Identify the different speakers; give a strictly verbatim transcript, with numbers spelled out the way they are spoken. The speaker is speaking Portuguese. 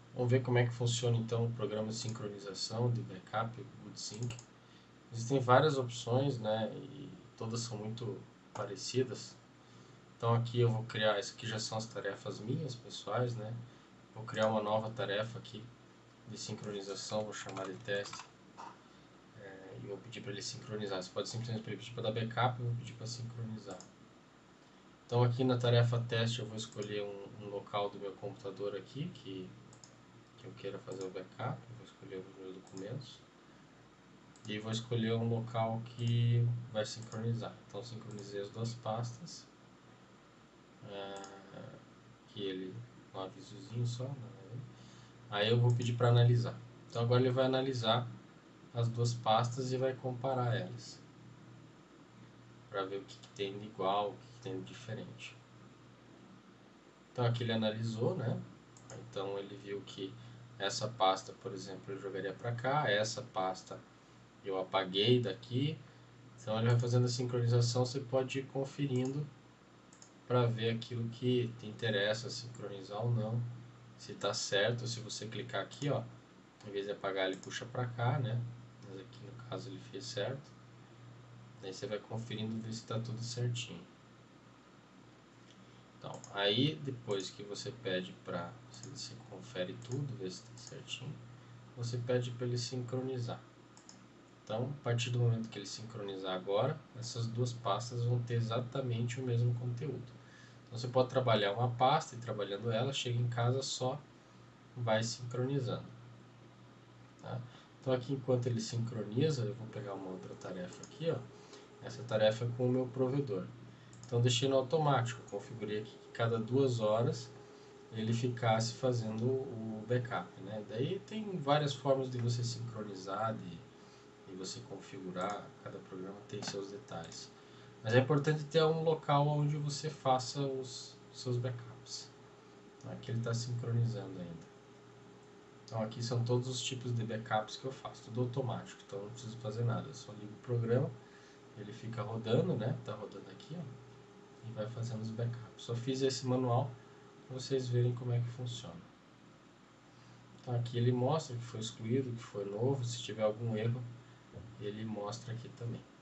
Speaker 1: Vamos ver como é que funciona então o programa de sincronização de backup, o GoodSync. Existem várias opções, né, e todas são muito parecidas. Então aqui eu vou criar, isso aqui já são as tarefas minhas, pessoais, né. Vou criar uma nova tarefa aqui de sincronização, vou chamar de teste. É, e vou pedir para ele sincronizar. Você pode simplesmente pedir para dar backup e vou pedir para sincronizar. Então aqui na tarefa teste eu vou escolher um, um local do meu computador aqui que, que eu queira fazer o backup. Eu vou escolher os meus documentos. E vou escolher um local que vai sincronizar. Então sincronizei as duas pastas. Uh, que ele, um avisozinho só. Né? Aí eu vou pedir para analisar. Então agora ele vai analisar as duas pastas e vai comparar elas. Para ver o que, que tem de igual, o que, que tem de diferente. Então aqui ele analisou, né? Então ele viu que essa pasta, por exemplo, eu jogaria para cá, essa pasta eu apaguei daqui. Então ele vai fazendo a sincronização, você pode ir conferindo para ver aquilo que te interessa, sincronizar ou não, se está certo. Se você clicar aqui, ó, em vez de apagar ele puxa para cá, né? Mas aqui no caso ele fez certo. Daí você vai conferindo, ver se está tudo certinho. Então, aí depois que você pede para, você confere tudo, vê se está certinho, você pede para ele sincronizar. Então, a partir do momento que ele sincronizar agora, essas duas pastas vão ter exatamente o mesmo conteúdo. Então, você pode trabalhar uma pasta e trabalhando ela, chega em casa só vai sincronizando. Tá? Então, aqui enquanto ele sincroniza, eu vou pegar uma outra tarefa aqui, ó. Essa tarefa é com o meu provedor. Então, deixei no automático, configurei aqui que cada duas horas ele ficasse fazendo o backup, né? Daí tem várias formas de você sincronizar, de, de você configurar, cada programa tem seus detalhes. Mas é importante ter um local onde você faça os seus backups. Aqui ele está sincronizando ainda. Então aqui são todos os tipos de backups que eu faço, tudo automático, então não preciso fazer nada, eu só ligo o programa, ele fica rodando, né? Tá rodando aqui, ó, e vai fazendo os backups. Só fiz esse manual para vocês verem como é que funciona. Então aqui ele mostra que foi excluído, que foi novo, se tiver algum erro, ele mostra aqui também.